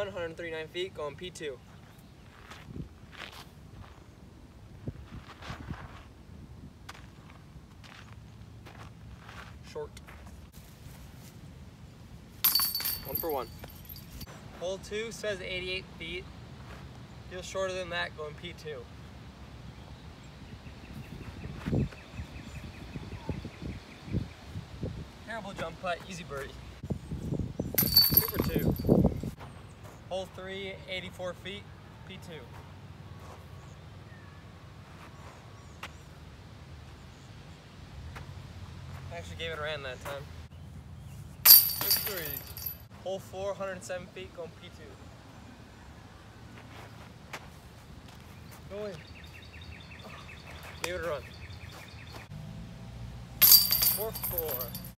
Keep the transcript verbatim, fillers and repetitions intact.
one, one thirty-nine feet, going P two. Short. One for one. Hole two says eighty-eight feet. Feels shorter than that, going P two. Terrible jump putt, easy birdie. Two for two. Hole three, eighty-four feet, P two. I actually gave it a ran that time. Six three. Hole four, one hundred seven feet, going P two. Go in. Give it a run. Four four.